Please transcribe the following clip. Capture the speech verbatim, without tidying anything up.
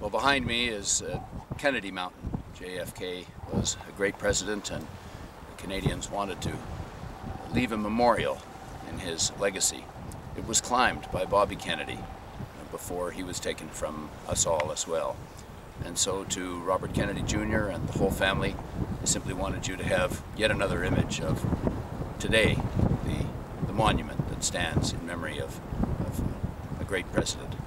Well, behind me is uh, Kennedy Mountain. J F K was a great president, and the Canadians wanted to leave a memorial in his legacy. It was climbed by Bobby Kennedy before he was taken from us all as well. And so to Robert Kennedy Junior and the whole family, I simply wanted you to have yet another image of today, the, the monument that stands in memory of, of a great president.